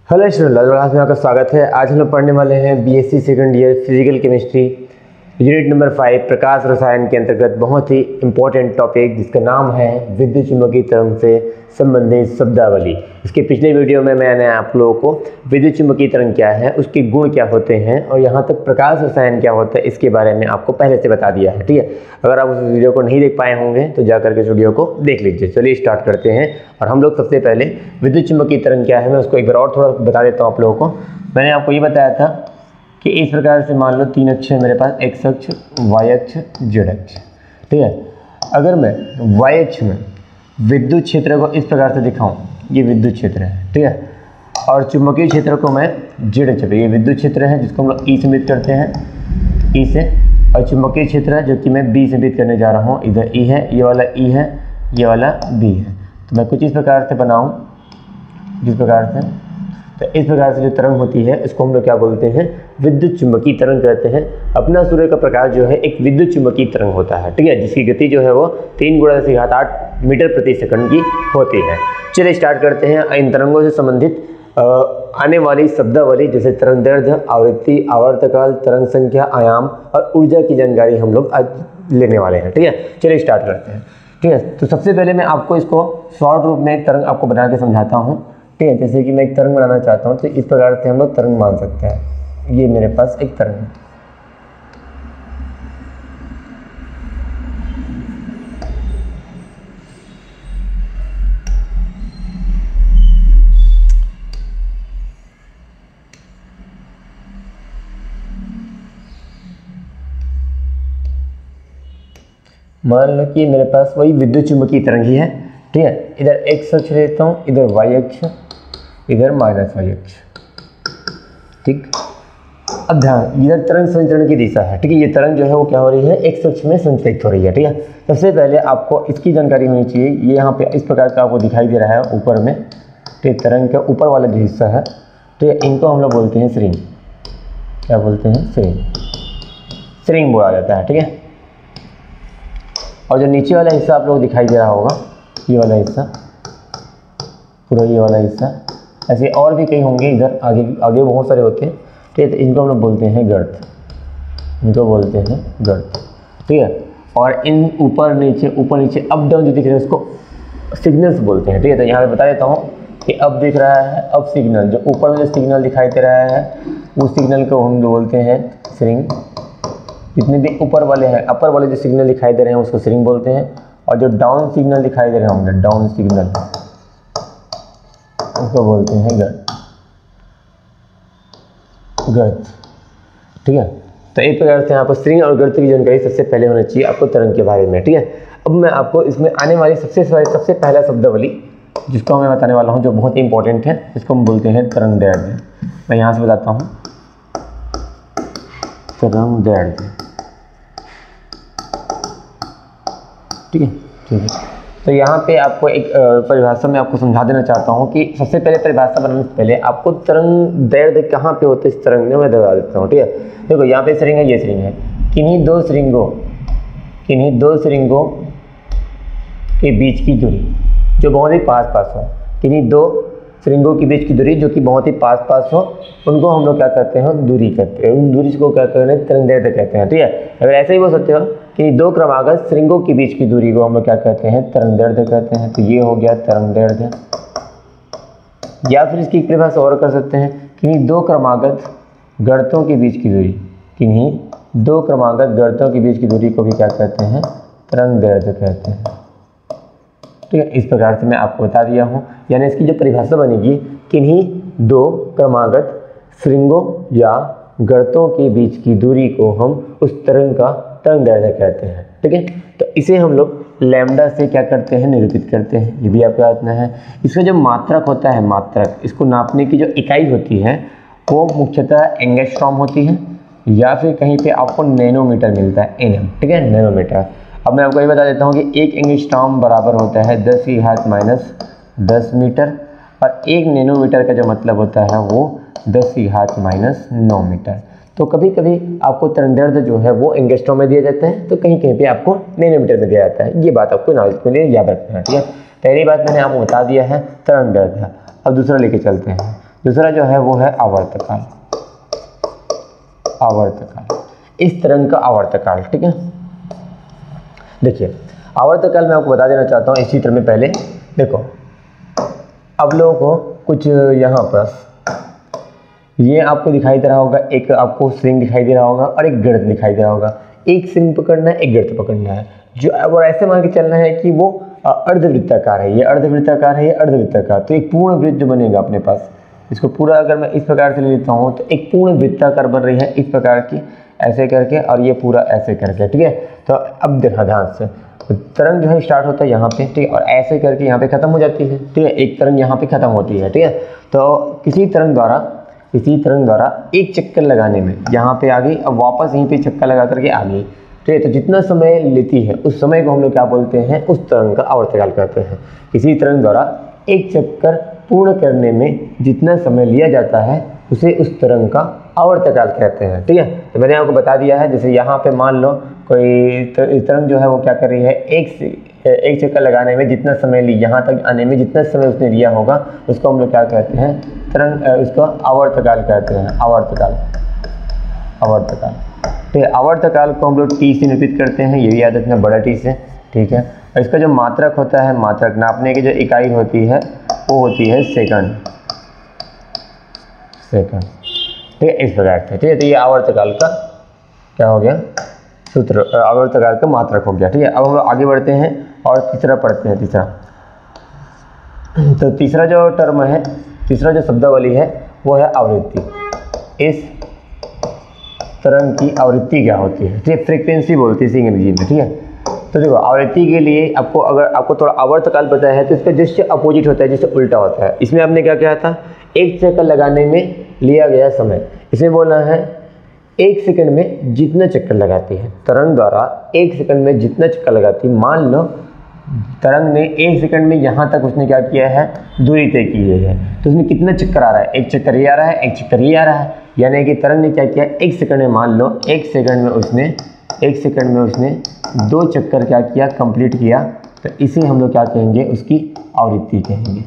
Hello student, class में आपका स्वागत है। आज हम लोग पढ़ने वाले हैं BSc second year physical chemistry unit number 5 प्रकाश रसायन के अंतर्गत बहुत ही इंपॉर्टेंट टॉपिक जिसका नाम है विद्युत चुम्बकीय तरंग से संबंधित शब्दावली। इसके पिछले वीडियो में मैंने आप लोगों को विद्युत चुम्बकीय तरंग क्या है, उसके गुण क्या होते हैं और यहाँ तक प्रकाश रसायन क्या होता है इसके बारे में आपको पहले से बता दिया है। ठीक है, अगर आप उस वीडियो को नहीं देख पाए होंगे तो जा करके इस वीडियो को देख लीजिए। चलिए स्टार्ट करते हैं। और हम लोग सबसे पहले विद्युत चुम्बकीय तरंग क्या है मैं उसको एक बार और थोड़ा बता देता हूँ आप लोगों को। मैंने आपको ये बताया था कि इस प्रकार से मान लो तीन अक्ष है मेरे पास, एक्स अक्ष, वाई अक्ष, जेड अक्ष। ठीक है, अगर मैं वाई अक्ष में विद्युत क्षेत्र को इस प्रकार से दिखाऊं, ये विद्युत क्षेत्र है। ठीक है, और चुंबकीय क्षेत्र को मैं जेड अक्ष पे, ये विद्युत क्षेत्र है जिसको हम लोग ई से इंगित करते हैं, ई से, और चुंबकीय क्षेत्र है जो कि मैं बी से इंगित करने जा रहा हूँ। इधर ई है, ये वाला ई है, ये वाला बी है। तो मैं कुछ इस प्रकार से बनाऊँ, जिस प्रकार से, तो इस प्रकार से जो तरंग होती है इसको हम लोग क्या बोलते हैं, विद्युत चुम्बकीय तरंग कहते हैं। अपना सूर्य का प्रकाश जो है एक विद्युत चुम्बकीय तरंग होता है। ठीक है, जिसकी गति जो है वो 3 × 10⁸ मीटर प्रति सेकंड की होती है। चलिए स्टार्ट करते हैं। इन तरंगों से संबंधित आने वाली शब्दावली जैसे तरंग दैर्ध्य, आवृत्ति, आवर्तकाल, तरंग संख्या, आयाम और ऊर्जा की जानकारी हम लोग आज लेने वाले हैं। ठीक है, चलिए स्टार्ट करते हैं। ठीक है, तो सबसे पहले मैं आपको इसको शॉर्ट रूप में एक तरंग आपको बना के समझाता हूँ। ठीक है, जैसे कि मैं एक तरंग बनाना चाहता हूँ तो इस प्रकार से हम लोग तरंग मान सकते हैं। ये मेरे पास एक तरंग है। मान लो कि मेरे पास वही विद्युत चुम्बकीय तरंग ही है। ठीक है, इधर एक्स अक्ष लेता हूँ, इधर वाई अक्ष, इधर माइनस वाई अक्ष। ठीक, अब ध्यान, इधर तरंग संचरण की दिशा है। ठीक है, ये तरंग जो है वो क्या हो रही है, एक्स अक्ष में संचरित हो रही है। ठीक है, सबसे पहले आपको इसकी जानकारी होनी चाहिए। ये यहाँ पे इस प्रकार का आपको दिखाई दे रहा है ऊपर में। ठीक, तरंग का ऊपर वाला जो हिस्सा है, ठीक है, इनको हम लोग बोलते हैं श्रृंग। क्या बोलते हैं, श्रृंग, श्रृंग बोला जाता है। ठीक है, और जो नीचे वाला हिस्सा आप लोग दिखाई दे रहा होगा, ये वाला हिस्सा, पूरा ये वाला हिस्सा, ऐसे और भी कई होंगे, इधर आगे आगे बहुत सारे होते हैं। ठीक है, तो इनको हम लोग बोलते हैं गर्त, इनको बोलते हैं गर्त। ठीक है, और इन ऊपर नीचे अप डाउन जो दिख रहे हैं उसको सिग्नल्स बोलते हैं। ठीक है, तो यहाँ पे बता देता हूँ कि अब दिख रहा है, अब सिग्नल, जो ऊपर में जो सिग्नल दिखाई दे रहा है उस सिग्नल को हम लोग बोलते हैं श्रृंग। जितने भी ऊपर वाले हैं, अपर वाले जो सिग्नल दिखाई दे रहे हैं उसको श्रृंग बोलते हैं, और जो डाउन सिग्नल दिखाई दे रहे होंगे, डाउन सिग्नल, उसको बोलते हैं गर्त। गर्त। ठीक है, तो एक प्रकार से यहाँ पर श्रृंग और गर्त की जानकारी सबसे पहले होनी चाहिए आपको तरंग के बारे में। ठीक है, अब मैं आपको इसमें आने वाली सबसे पहला शब्दावली जिसको मैं बताने वाला हूँ, जो बहुत ही इंपॉर्टेंट है, इसको हम बोलते हैं तरंग दैर्ध्य। मैं यहाँ से बताता हूँ, तरंग दैर्ध्य। ठीक है, ठीक है, तो यहाँ पे आपको एक परिभाषा में आपको समझा देना चाहता हूँ कि सबसे पहले परिभाषा बनाने से पहले आपको तरंग दैर्ध्य कहाँ पे होते है इस तरंग में मैं बता देता हूँ। ठीक है, देखो यहाँ पे श्रृंग है, ये श्रृंग है, किन्हीं दो श्रृंगों के बीच की दूरी जो बहुत ही पास पास हो, किन्हीं दो श्रृंगों के बीच की दूरी जो कि बहुत ही पास पास हो, उनको हम लोग क्या कहते हैं, दूरी कहते हैं। उन दूरी को क्या कहते हैं, तरंग दैर्ध्य कहते हैं। ठीक है, अगर ऐसे ही बोल सकते हो कि दो क्रमागत श्रृंगों के बीच की दूरी को हम लोग क्या कहते हैं, तरंग दैर्ध्य कहते हैं। तो ये हो गया तरंग दैर्ध्य। या फिर इसकी परिभाषा और कर सकते हैं, किन्हीं दो क्रमागत गर्तों के बीच की दूरी, किन्हीं दो क्रमागत गर्तों के बीच की दूरी को भी क्या कहते हैं, तरंग दैर्ध्य कहते हैं। ठीक है, इस प्रकार से मैं आपको बता दिया हूँ। यानी इसकी जो परिभाषा बनेगी, किन्हीं दो क्रमागत श्रृंगों या गर्तों के बीच की दूरी को हम उस तरंग का तरंग दैर्ध्य कहते हैं। ठीक है, तो इसे हम लोग लैम्डा से क्या करते हैं, निरूपित करते हैं। ये भी आपको याद रखना है। इसका जो मात्रक होता है, मात्रक, इसको नापने की जो इकाई होती है वो मुख्यतः एंगस्ट्रॉम होती है, या फिर कहीं पे आपको नैनोमीटर मिलता है, एनएम। ठीक है, नैनोमीटर। अब मैं आपको ये बता देता हूँ कि 1 एंगस्ट्रॉम बराबर होता है 10⁻⁻10 मीटर, और 1 नैनोमीटर का जो मतलब होता है वो 10⁻�9 मीटर। तो कभी कभी आपको तरंग दैर्ध्य जो है वो एंगस्ट्रॉम में दिया जाता है, तो कहीं कहीं पे आपको नैनोमीटर में दिया जाता है। ये बात आपको नॉलेज के लिए याद रखना है। ठीक है, पहली बात मैंने आपको बता दिया है तरंग दैर्ध्य। अब दूसरा लेके चलते हैं। दूसरा जो है वो है आवर्तकाल, आवर्तकाल, इस तरंग का आवर्तकाल। ठीक है, देखिए आवर्तकाल मैं आपको बता देना चाहता हूँ इसी तरह में। पहले देखो, अब लोगों को कुछ यहाँ पर ये आपको दिखाई दे रहा होगा, एक आपको स्ट्रिंग दिखाई दे रहा होगा और एक गर्त दिखाई दे रहा होगा। एक स्ट्रिंग पकड़ना है, एक गर्त पकड़ना है, जो और ऐसे मान के चलना है कि वो अर्धवृत्ताकार है, ये अर्धवृत्ताकार है, ये अर्धवृत्ताकार। तो एक पूर्ण वृत्त जो बनेगा अपने पास, इसको पूरा अगर मैं इस प्रकार से ले लेता हूँ तो एक पूर्ण वृत्ताकार बन रही है इस प्रकार की, ऐसे करके, और ये पूरा ऐसे करके। ठीक है, तो अब देखा ध्यान से, तरंग जो है स्टार्ट होता है यहाँ पे, ठीक है, और ऐसे करके यहाँ पे खत्म हो जाती है। ठीक है, एक तरंग यहाँ पे खत्म होती है। ठीक है, तो किसी तरंग द्वारा एक चक्कर लगाने में यहाँ पे आ गई, अब वापस यहीं पे चक्कर लगा करके आ गई। ठीक है, तो जितना समय लेती है उस समय को हम लोग क्या बोलते हैं, उस तरंग का आवर्तकाल कहते हैं। किसी तरंग द्वारा एक चक्कर पूर्ण करने में जितना समय लिया जाता है उसे उस तरंग का आवर्तकाल कहते हैं। ठीक है, तो मैंने आपको बता दिया है, जैसे यहाँ पे मान लो कोई तरंग जो है वो क्या कर रही है, एक चक्कर लगाने में जितना समय ली, यहाँ तक आने में जितना समय उसने लिया होगा उसको हम लोग क्या कहते हैं, तरंग, उसको आवर्तकाल कहते हैं, आवर्तकाल। ठीक है, आवर्तकाल को हम लोग टी से निरूपित करते हैं, ये भी याद रखना, बड़ा टी से। ठीक है, और इसका जो मात्रक होता है, मात्रक नापने की जो इकाई होती है वो होती है सेकंड। ठीक है, इस प्रकार से। ठीक है, तो ये आवर्तकाल का क्या हो गया, सूत्र, आवर्तकाल का मात्रक हो गया। ठीक है, अब हम लोग आगे बढ़ते हैं और तीसरा पढ़ते हैं। तो तीसरा जो टर्म है, तीसरा जो शब्दावली है वो है आवृत्ति। इस तरंग की आवृत्ति क्या होती है, ठीक है, फ्रीक्वेंसी बोलती है इसी अंग्रेजी में। ठीक है, तो देखो आवृत्ति के लिए आपको, अगर आपको थोड़ा आवर्तकाल पता है तो इसका जिससे अपोजिट होता है, जिससे उल्टा होता है। इसमें आपने क्या किया था, एक चक्कर लगाने में लिया गया समय, इसे बोलना है एक सेकंड में जितना चक्कर लगाती है तरंग द्वारा, एक सेकंड में जितना चक्कर लगाती है। मान लो तरंग ने एक सेकंड में यहाँ तक उसने क्या किया है, दूरी तय की है, तो उसमें कितना चक्कर आ रहा है, एक चक्कर ये आ रहा है, एक चक्कर ये आ रहा है। यानी कि तरंग ने क्या किया, एक सेकंड में, मान लो एक सेकंड में उसने 2 चक्कर क्या किया, कंप्लीट किया। तो इसे हम लोग क्या कहेंगे, उसकी आवृत्ति कहेंगे।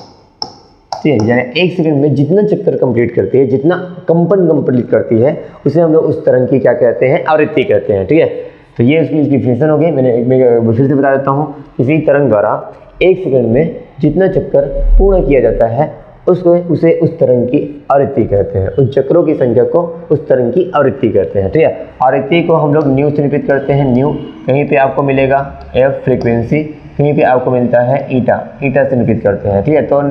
ठीक है, यानी एक सेकंड में जितना चक्कर कंप्लीट करती है, जितना कंपन कंप्लीट करती है, उसे हम लोग उस तरंग की क्या कहते हैं, आवृत्ति कहते हैं। ठीक है, तो ये उसकी डेफिनेशन हो गई। मैं फिर से बता देता हूँ, किसी तरंग द्वारा एक सेकंड में जितना चक्कर पूर्ण किया जाता है उसे उस तरंग की आवृत्ति कहते हैं। उन चक्रों की संख्या को उस तरंग की आवृत्ति कहते हैं। ठीक है, आवृत्ति को हम लोग न्यू से निरूपित करते हैं। न्यू कहीं पे आपको मिलेगा एफ फ्रीक्वेंसी, कहीं पे आपको मिलता है ईटा से निरूपित करते हैं। ठीक है, तो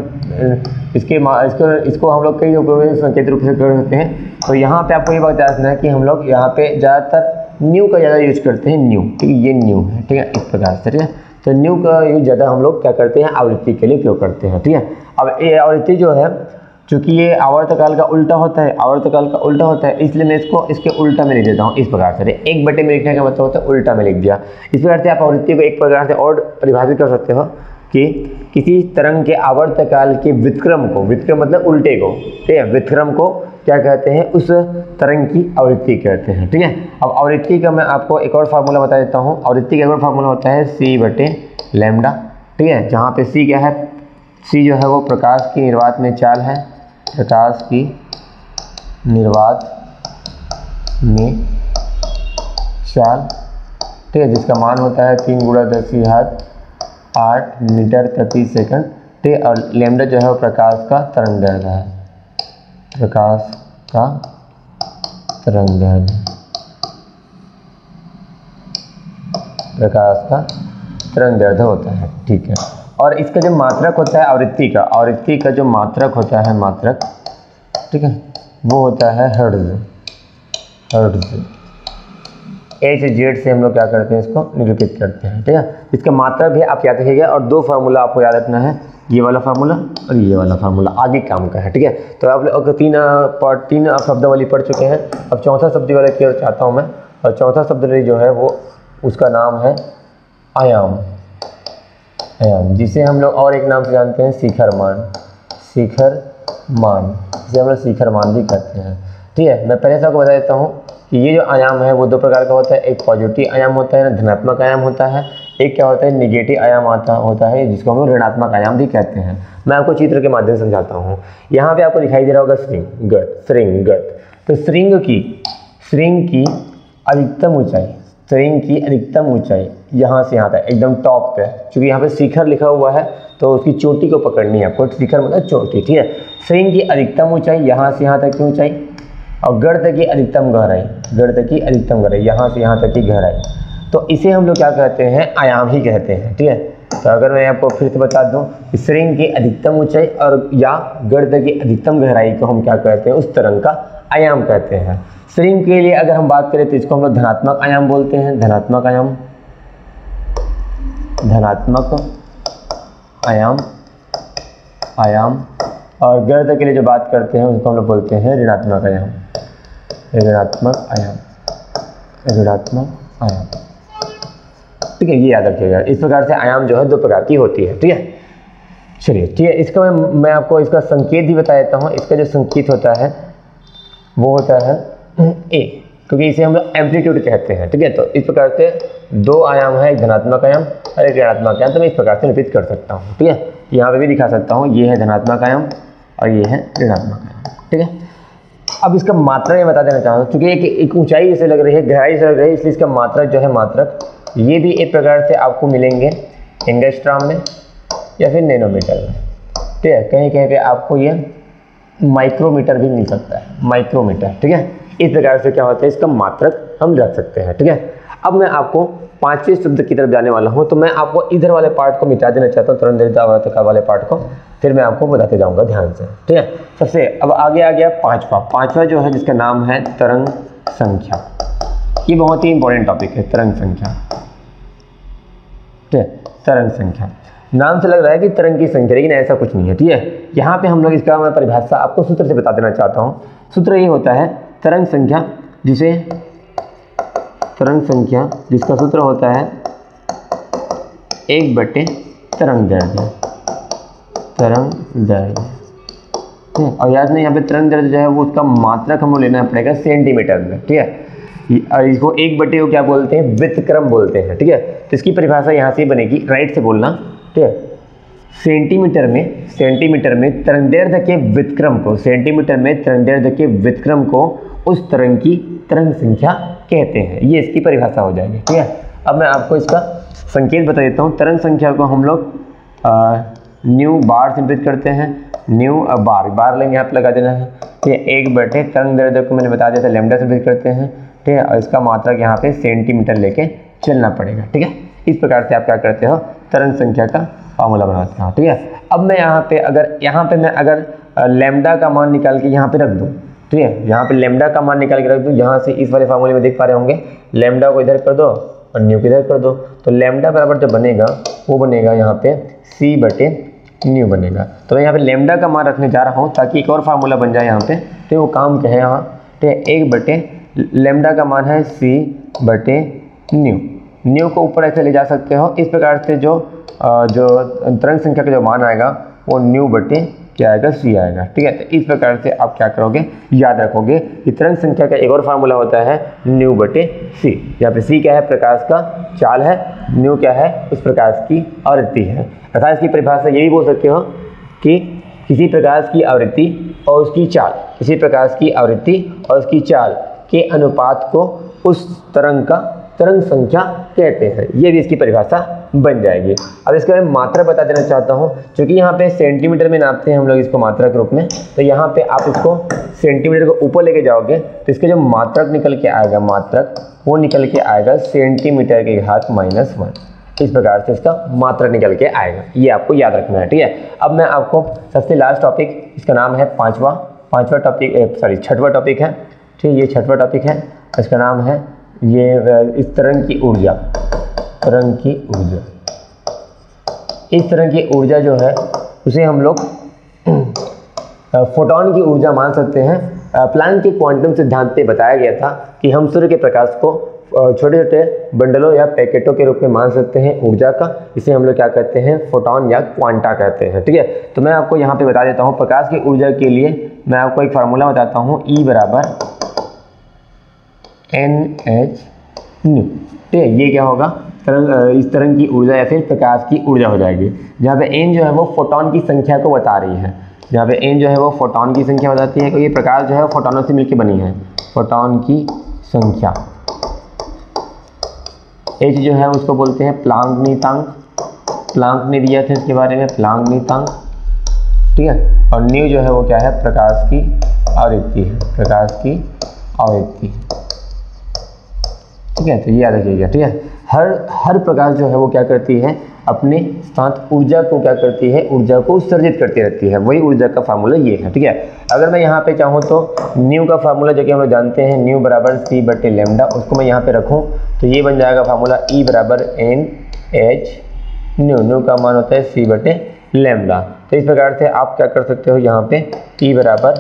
इसको हम लोग कई रूपों में संकेत रूप से कर सकते हैं। तो यहाँ पे आपको ये बात याद रखना है कि हम लोग यहाँ पे ज़्यादातर न्यू का ज़्यादा यूज करते हैं। न्यू, ठीक है, ये न्यू है। ठीक है, इस प्रकार से। ठीक है, तो न्यू का यूज ज़्यादा हम लोग क्या करते हैं, आवृत्ति के लिए उपयोग करते हैं। ठीक है, अब ये आवृत्ति जो है, चूँकि ये आवर्तकाल का उल्टा होता है, इसलिए मैं इसको इसके उल्टा में लिख देता हूँ इस प्रकार से। एक बटे में लिखने का मतलब होता है उल्टा में लिख दिया। इस प्रकार से आप आवृत्ति को एक प्रकार से और परिभाषित कर सकते हो कि किसी तरंग के आवर्तकाल के व्युत्क्रम को, व्युत्क्रम मतलब उल्टे को, ठीक है, व्युत्क्रम को क्या कहते हैं, उस तरंग की आवृत्ति कहते हैं। ठीक है, अब आवृत्ति का मैं आपको एक और फार्मूला बता देता हूँ। आवृत्ति का एक और फार्मूला होता है c/λ। ठीक है, जहाँ पे c क्या है, c जो है वो प्रकाश की निर्वात में चाल है, प्रकाश की निर्वात में चाल। ठीक है, जिसका मान होता है 3 × 10⁸ मीटर प्रति सेकंड। ठीक है, और लैम्डा जो है वो प्रकाश का तरंगदैर्घ्य है, प्रकाश का तरंगदैर्घ्य, प्रकाश का तरंगदैर्घ्य होता है। ठीक है, और इसका जो मात्रक होता है आवृत्ति का जो मात्रक होता है, मात्रक, ठीक है, वो होता है हर्ट्ज। Hz से हम लोग क्या करते हैं, इसको निरूपित करते हैं। ठीक है, इसका मात्रक भी आप याद रखिएगा। और 2 फार्मूला आपको याद रखना है, ये वाला फार्मूला और ये वाला फार्मूला, आगे काम का है। ठीक है, तो आप लोग 3 शब्दावली पढ़ चुके हैं। अब चौथा शब्दावली की ओर चाहता हूँ मैं, और चौथा शब्दावली जो है वो, उसका नाम है आयाम, जिसे हम लोग और एक नाम से जानते हैं शिखरमान, जिसे हम लोग शिखरमान भी कहते हैं। ठीक है, मैं पहले से आपको बता देता हूँ कि ये जो आयाम है वो 2 प्रकार का होता है। एक पॉजिटिव आयाम होता है, धनात्मक आयाम होता है। एक क्या होता है नेगेटिव आयाम होता है जिसको हम लोग ऋणात्मक आयाम भी कहते हैं। मैं आपको चित्र के माध्यम से समझाता हूँ। यहाँ पे आपको दिखाई दे रहा होगा श्रृंगगत। तो श्रृंग की अधिकतम ऊंचाई यहाँ से यहाँ तक एकदम टॉप पे, क्योंकि यहाँ पे शिखर लिखा हुआ है तो उसकी चोटी को पकड़नी है आपको। शिखर मतलब चोटी, ठीक है। श्रृंग की अधिकतम ऊंचाई यहाँ से यहाँ तक की ऊंचाई, और गर्त की अधिकतम गहराई यहाँ से यहाँ तक की गहराई। तो इसे हम लोग क्या कहते हैं, आयाम ही कहते हैं, ठीक है। तो अगर मैं आपको फिर से बता दूं, श्रृंग की अधिकतम ऊंचाई और या गर्त की अधिकतम गहराई को हम क्या कहते हैं, उस तरंग का आयाम कहते हैं। श्रृंग के लिए अगर हम बात करें तो इसको हम लोग धनात्मक आयाम बोलते हैं, धनात्मक आयाम। और गर्त के लिए जो बात करते हैं उसको हम लोग बोलते हैं ऋणात्मक आयाम। ठीक है, ये याद रखिएगा। इस प्रकार से आयाम जो है दो प्रकार की होती है, ठीक है। चलिए, ठीक है, इसका मैं आपको इसका संकेत भी बता देता हूँ। इसका जो संकेत होता है वो होता है ए, क्योंकि इसे हम लोग एम्पलीट्यूड कहते हैं, ठीक है। तो इस प्रकार से दो आयाम है, एक धनात्मक आयाम और एक ऋणात्मक आयाम। तो मैं इस प्रकार से निरूपित कर सकता हूँ, ठीक है। यहाँ पे भी दिखा सकता हूँ, ये है धनात्मक आयाम और ये है ऋणात्मक आयाम, ठीक है। अब इसका मात्रा मैं बता देना चाहता हूँ, क्योंकि एक ऊंचाई जैसे लग रही है, गहराई से लग रही है, इसलिए इसका मात्रक जो है मात्रक ये भी एक प्रकार से आपको मिलेंगे एंगस्ट्रॉम में या फिर नैनोमीटर में, ठीक है। कहीं कहीं पे आपको ये माइक्रोमीटर भी मिल सकता है, माइक्रोमीटर, ठीक है। इस प्रकार से क्या होता है, इसका मात्रक हम रख सकते हैं, ठीक है। अब मैं आपको पांचवें शब्द की तरफ जाने वाला हूँ, तो मैं आपको इधर वाले पार्ट को मिटा देना चाहता हूँ, तरंगदैर्घ्य वाले पार्ट को, फिर मैं आपको बताते जाऊँगा ध्यान से, ठीक है। सबसे अब आगे आ गया पांचवा जो है, जिसका नाम है तरंग संख्या। ये बहुत ही इंपॉर्टेंट टॉपिक है, तरंग संख्या, ठीक है। तरंग संख्या नाम से लग रहा है कि तरंग की संख्या, लेकिन ऐसा कुछ नहीं है, ठीक है। यहाँ पे हम लोग इसका मैं परिभाषा आपको सूत्र से बता देना चाहता हूँ। सूत्र ये होता है तरंग संख्या, जिसका सूत्र होता है 1/तरंग दैर्घ्य, और याद नहीं, यहाँ पे तरंग दैर्घ्य जो है वो उसका मात्रक हमको लेना पड़ेगा सेंटीमीटर में, ठीक है। और इसको 1/, को क्या बोलते हैं, व्युत्क्रम बोलते हैं, ठीक है। तो इसकी परिभाषा यहाँ से बनेगी, राइट से बोलना, ठीक है। सेंटीमीटर में तरंगदैर्घ्य के व्युत्क्रम को उस तरंग की तरंग संख्या कहते हैं। ये इसकी परिभाषा हो जाएगी, ठीक है। अब मैं आपको इसका संकेत बता देता हूँ। तरंग संख्या को हम लोग न्यू बार से निरूपित करते हैं। न्यू बार लेंगे, यहाँ पे लगा देना है, ठीक है। 1/, तरंग दैर्घ्य को मैंने बता दिया था, लैम्डा से निरूपित करते हैं, ठीक है। और इसका मात्रक यहाँ पे सेंटीमीटर लेके चलना पड़ेगा, ठीक है। इस प्रकार से आप क्या करते हो, तरंग संख्या का फार्मूला बनाते हो, ठीक है। अब मैं यहाँ पे अगर लैम्डा का मान निकाल के यहाँ पे रख दूँ, ठीक है, यहाँ पे लैम्डा का मान निकाल के रख दूँ, यहाँ से इस वाले फार्मूले में देख पा रहे होंगे, लैम्डा को इधर कर दो और न्यू को इधर कर दो, तो लैम्डा बराबर जो बनेगा वो बनेगा यहाँ पे C/न्यू बनेगा। तो मैं यहाँ पे लैम्डा का मान रखने जा रहा हूँ ताकि एक और फार्मूला बन जाए यहाँ पे, तो वो काम क्या है यहाँ, ठीक है। 1/, लैम्डा का मान है C/न्यू, न्यू को ऊपर ऐसे ले जा सकते हो। इस प्रकार से जो तरंग संख्या का जो मान आएगा वो न्यू/, क्या आएगा, C आएगा, ठीक है। तो इस प्रकार से आप क्या करोगे, याद रखोगे कि तरंग संख्या का एक और फार्मूला होता है न्यू/C। यहाँ पे C क्या है, प्रकाश का चाल है, न्यू क्या है, उस प्रकाश की आवृत्ति है। अर्थात इसकी परिभाषा ये भी बोल सकते हो कि किसी प्रकाश की आवृत्ति और उसकी चाल, के अनुपात को उस तरंग का तरंग संख्या कहते हैं। ये भी इसकी परिभाषा बन जाएगी। अब इसका मैं मात्रा बता देना चाहता हूँ, क्योंकि यहाँ पे सेंटीमीटर में नापते हैं हम लोग इसको मात्रा के रूप में, तो यहाँ पे आप इसको सेंटीमीटर को ऊपर लेके जाओगे तो इसके जो मात्रक निकल के आएगा, वो निकल के आएगा सेंटीमीटर के घात -1। इस प्रकार से इसका मात्रक निकल के आएगा, ये आपको याद रखना है, ठीक है। अब मैं आपको सबसे लास्ट टॉपिक, इसका नाम है छठवां टॉपिक है, ठीक है। ये छठवां टॉपिक है, इसका नाम है इस तरंग की ऊर्जा। इस तरंग की ऊर्जा जो है उसे हम लोग फोटॉन की ऊर्जा मान सकते हैं। प्लैंक के क्वांटम सिद्धांत पे बताया गया था कि हम सूर्य के प्रकाश को छोटे छोटे बंडलों या पैकेटों के रूप में मान सकते हैं ऊर्जा का। इसे हम लोग क्या कहते हैं, फोटॉन या क्वांटा कहते हैं, ठीक है। तो मैं आपको यहाँ पे बता देता हूँ, प्रकाश की ऊर्जा के लिए मैं आपको एक फार्मूला बताता हूँ, E = Nhν, ठीक है। ये क्या होगा, इस तरंग की ऊर्जा या फिर प्रकाश की ऊर्जा हो जाएगी। जहाँ पे n जो है वो फोटोन की संख्या को बता रही है, जहाँ पे n जो है वो फोटोन की संख्या बताती है, क्योंकि प्रकाश जो है फोटोनों से मिलकर बनी है, फोटोन की संख्या। h जो है उसको बोलते हैं प्लांक नियतांक, प्लांक ने दिया था इसके बारे में, प्लांक नियतांक, ठीक है। और न्यू जो है वो क्या है, प्रकाश की आवृत्ति है, प्रकाश की आवृत्ति, ठीक है। तो ये याद रखिएगा, ठीक है। हर प्रकाश जो है वो क्या करती है, अपने साथ ऊर्जा को क्या करती है, ऊर्जा को उत्सर्जित करती रहती है, वही ऊर्जा का फार्मूला ये है, ठीक है। अगर मैं यहाँ पे चाहूँ तो न्यू का फार्मूला जो कि हम लोग जानते हैं, न्यू बराबर c बटे लेमडा, उसको मैं यहाँ पे रखूँ तो ये बन जाएगा फार्मूला E बराबर NH न्यू का मान होता है c बटे लेमडा। तो इस प्रकार से आप क्या कर सकते हो, यहाँ पे E बराबर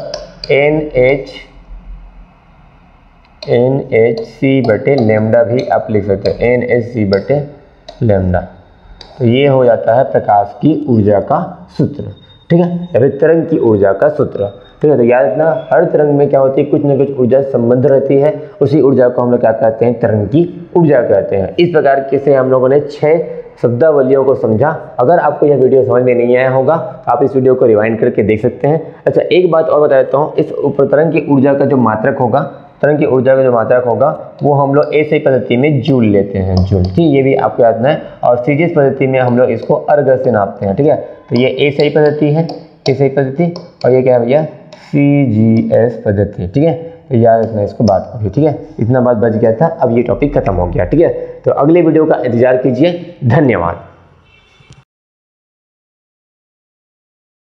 NHc बटे लेमडा भी आप लिख सकते हो, NHc बटे लेमडा। तो ये हो जाता है प्रकाश की ऊर्जा का सूत्र, ठीक है, या फिर तरंग की ऊर्जा का सूत्र, ठीक है। तो याद रखना, हर तरंग में क्या होती है, कुछ ना कुछ ऊर्जा संबंध रहती है, उसी ऊर्जा को हम लोग क्या कहते हैं, तरंग की ऊर्जा कहते हैं। इस प्रकार से हम लोगों ने 6 शब्दावलियों को समझा। अगर आपको यह वीडियो समझ में नहीं आया होगा तो आप इस वीडियो को रिवाइंड करके देख सकते हैं। अच्छा, एक बात और बता देता हूँ, इस तरंग की ऊर्जा का जो मात्रक होगा, तरंग की ऊर्जा का जो मात्रक होगा वो हम लोग एसआई पद्धति में जूल लेते हैं, जूल, ठीक, ये भी आपको याद रखना है। और सीजीएस पद्धति में हम लोग इसको अर्ग से नापते हैं, ठीक है। तो ये एसआई पद्धति है, एसआई पद्धति, और ये क्या है भैया, सीजीएस पद्धति, ठीक है। तो याद रखना इसको बात को भी, ठीक है। इतना बात बच गया था, अब ये टॉपिक खत्म हो गया, ठीक है। तो अगले वीडियो का इंतजार कीजिए, धन्यवाद।